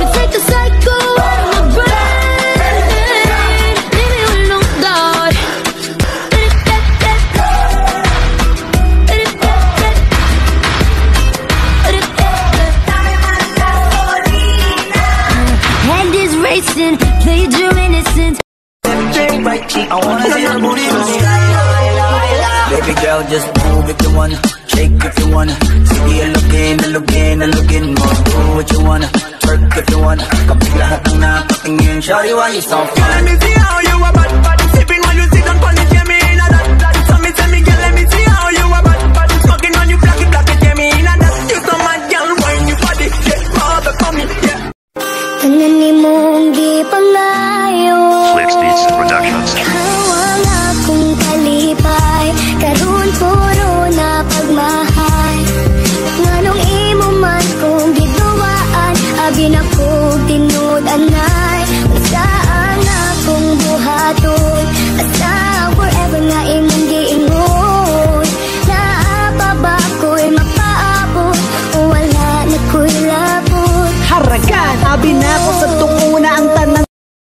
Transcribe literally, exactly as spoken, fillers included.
take the psycho out of my brain. Leave me with no doubt. Head is racing, played your innocence. I wanna see your booty go. Baby girl, just move if you wanna, shake if you wanna. See me looking, looking, looking more. Do what you wanna, twerk if you wanna. Kapag lahat ng nakatingin, shawty, why you so fun? Let me see how you a bad, bad. Sipping while you sit on pon it, get me in a that, that. So me tell me, girl, let me see how you a bad, bad. Smoking on you, black it, black it, get me in a that. You so mad, girl, wine you body, get more for me, yeah. Tanan ni mong gipangayo. Flex Beats Productions. Hawang akong kalipay, karon puro na pagmahay. Nganong imo man kong giduwaan, abi na kong tinud-anay. Saan akong buhaton, basta forever nga imong giingon. Naapa ba ko'y mapaabot, o wala na ko'y labot. Haragan, abi na ko sa tunguna ang